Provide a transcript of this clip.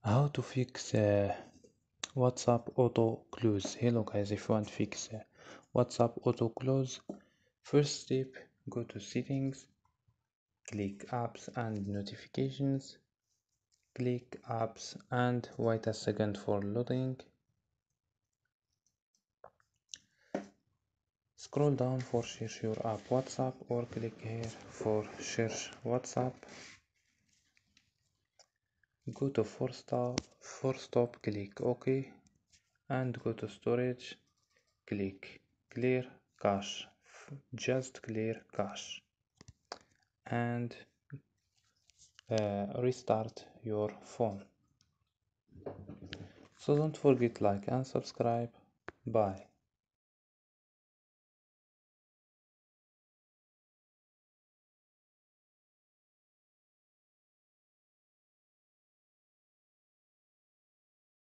How to fix WhatsApp auto close. Hello guys, if you want to fix WhatsApp auto close, first step, go to settings, click apps and notifications, click apps and wait a second for loading. Scroll down for search your app WhatsApp or click here for search WhatsApp. Go to force stop, click OK and go to storage, click clear cache, just clear cache and restart your phone. So don't forget like and subscribe. Bye.